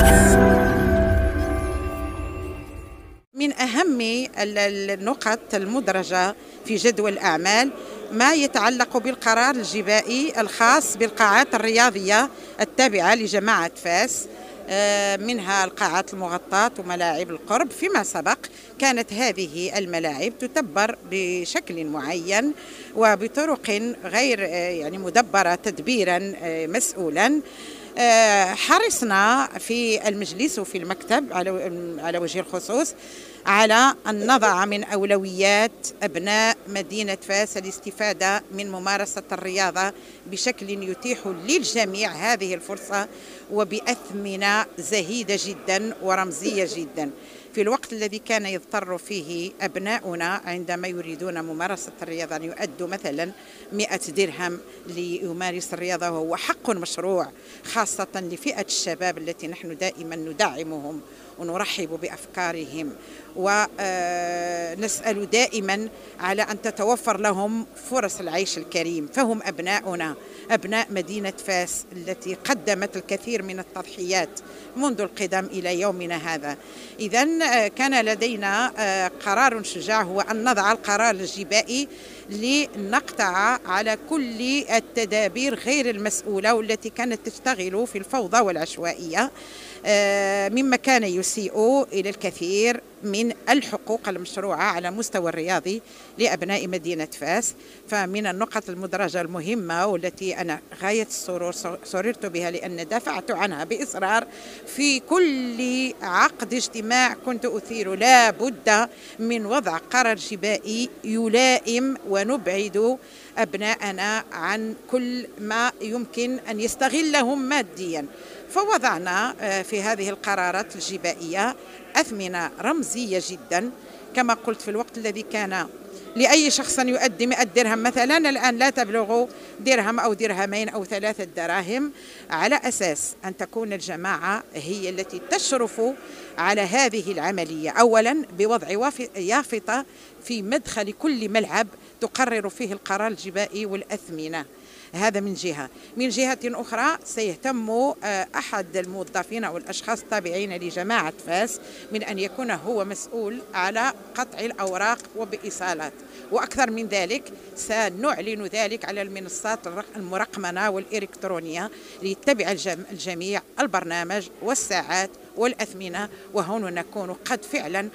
من أهم النقط المدرجة في جدول الأعمال ما يتعلق بالقرار الجبائي الخاص بالقاعات الرياضية التابعة لجماعة فاس، منها القاعات المغطاة وملاعب القرب. فيما سبق كانت هذه الملاعب تدبر بشكل معين وبطرق غير مدبرة تدبيرا مسؤولا. حرصنا في المجلس وفي المكتب على وجه الخصوص على أن نضع من أولويات أبناء مدينة فاس الاستفادة من ممارسة الرياضة بشكل يتيح للجميع هذه الفرصة وبأثمنة زهيدة جدا ورمزية جدا، في الوقت الذي كان يضطر فيه أبناؤنا عندما يريدون ممارسة الرياضة أن يؤدوا مثلا 100 درهم ليمارس الرياضة، وهو حق مشروع خاصة لفئة الشباب التي نحن دائما ندعمهم ونرحب بأفكارهم ونسأل دائما على أن تتوفر لهم فرص العيش الكريم. فهم أبناؤنا، أبناء مدينة فاس التي قدمت الكثير من التضحيات منذ القدم إلى يومنا هذا. إذن كان لدينا قرار شجاع، هو أن نضع القرار الجبائي لنقطع على كل التدابير غير المسؤولة والتي كانت تشتغل في الفوضى والعشوائية، مما كان يسيء إلى الكثير من الحقوق المشروعة على مستوى الرياضي لأبناء مدينة فاس. فمن النقط المدرجة المهمة والتي أنا غاية السرور سررت بها لأن دافعت عنها بإصرار في كل عقد اجتماع كنت أثير لا بد من وضع قرار جبائي يلائم ونبعد أبناءنا عن كل ما يمكن أن يستغلهم ماديا. فوضعنا في هذه القرارات الجبائية أثمنة رمزية جدا، كما قلت في الوقت الذي كان لأي شخص يؤدي 100 درهم مثلا الآن لا تبلغ درهم أو درهمين أو 3 دراهم، على أساس أن تكون الجماعة هي التي تشرف على هذه العملية، أولا بوضع يافطة في مدخل كل ملعب تقرر فيه القرار الجبائي والأثمنة. هذا من جهة. من جهة أخرى سيهتم أحد الموظفين أو الأشخاص التابعين لجماعة فاس من أن يكون هو مسؤول على قطع الأوراق وبإيصالات، وأكثر من ذلك سنعلن ذلك على المنصات المرقمنة والإلكترونية ليتبع الجميع البرنامج والساعات والأثمنة. وهنا نكون قد فعلا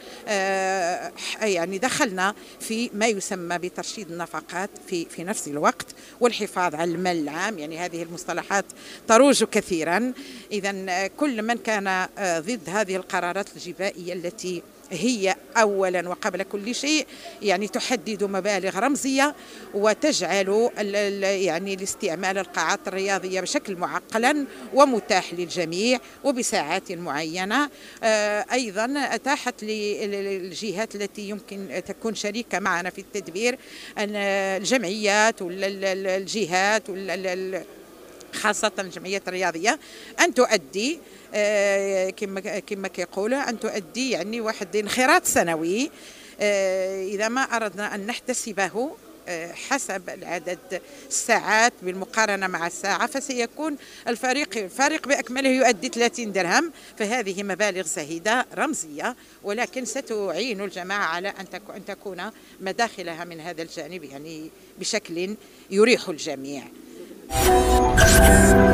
دخلنا في ما يسمى بترشيد النفقات في نفس الوقت والحفاظ على المال العام، هذه المصطلحات تروج كثيرا. إذن كل من كان ضد هذه القرارات الجبائية التي هي أولا وقبل كل شيء تحدد مبالغ رمزية وتجعل الاستعمال القاعات الرياضية بشكل معقلا ومتاح للجميع وبساعات معينة. أيضا أتاحت للجهات التي يمكن تكون شريكة معنا في التدبير أن الجمعيات والجهات خاصة الجمعيات الرياضية أن تؤدي كما كيقولوا أن تؤدي واحد انخراط سنوي إذا ما أردنا أن نحتسبه حسب العدد الساعات بالمقارنة مع الساعة، فسيكون الفريق بأكمله يؤدي 30 درهم. فهذه مبالغ زهيدة رمزية، ولكن ستعين الجماعة على أن تكون مداخلها من هذا الجانب بشكل يريح الجميع.